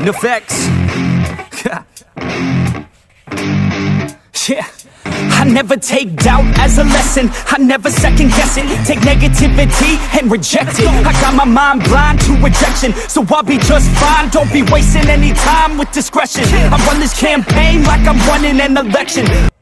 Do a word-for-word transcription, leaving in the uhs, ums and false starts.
Effects. Yeah. I never take doubt as a lesson. I never second guess it. Take negativity and reject it. I got my mind blind to rejection, so I'll be just fine. Don't be wasting any time with discretion. I run this campaign like I'm running an election.